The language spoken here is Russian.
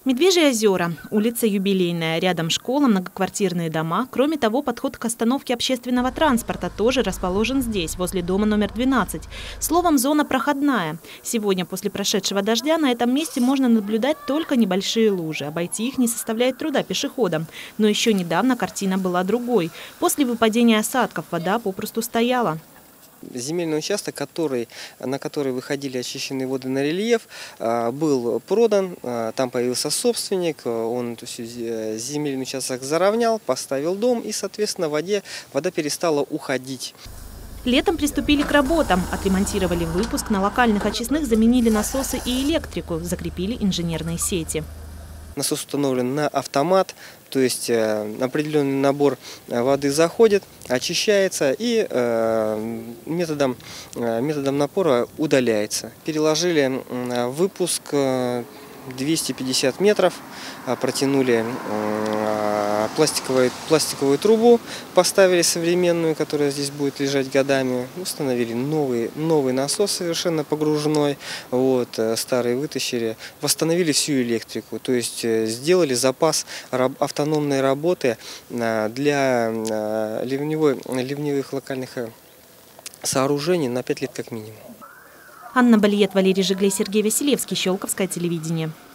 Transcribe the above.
Медвежьи озера, улица Юбилейная, рядом школа, многоквартирные дома. Кроме того, подход к остановке общественного транспорта тоже расположен здесь, возле дома номер 12. Словом, зона проходная. Сегодня, после прошедшего дождя, на этом месте можно наблюдать только небольшие лужи. Обойти их не составляет труда пешеходам. Но еще недавно картина была другой. После выпадения осадков вода попросту стояла. Земельный участок, на который выходили очищенные воды на рельеф, был продан, там появился собственник, он земельный участок заровнял, поставил дом и, соответственно, вода перестала уходить. Летом приступили к работам, отремонтировали выпуск, на локальных очистных заменили насосы и электрику, закрепили инженерные сети. Насос установлен на автомат, то есть определенный набор воды заходит, очищается и методом напора удаляется. Переложили выпуск 250 метров, протянули пластиковую трубу, поставили современную, которая здесь будет лежать годами, установили новый насос совершенно погружной, старый вытащили, восстановили всю электрику, то есть сделали запас автономной работы для ливневых локальных сооружений на 5 лет как минимум. Анна Балиет, Валерий Жиглей, Сергей Василевский, Щелковское телевидение.